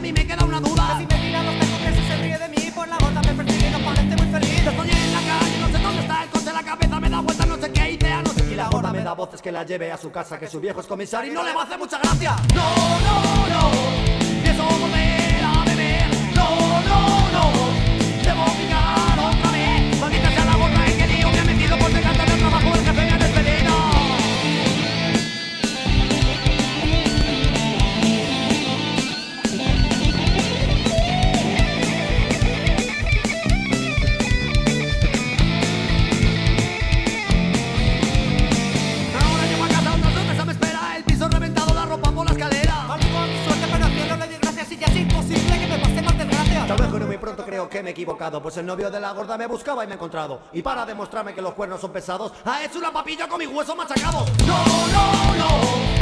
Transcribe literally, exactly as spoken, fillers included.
mí me queda una duda. Que si me mira los tejos que si se ríe de mí, pues la gorda me persigue y no parece muy feliz. Yo estoy en la calle, no sé dónde está el coche, la cabeza me da vuelta, no sé qué idea, no sé. Y la gorda me da voces que la lleve a su casa, que su viejo es comisario y no le va a hacer mucha gracia. No, no, no, pienso volver a beber. No, no, no, debo picar otra vez. Maldita sea la gorda en que lío me ha metido por delante del trabajo del jefe me ha despedido. Tal vez que no muy pronto creo que me he equivocado, pues el novio de la gorda me buscaba y me ha encontrado. Y para demostrarme que los cuernos son pesados, ha hecho una papilla con mis huesos machacados. No, no, no.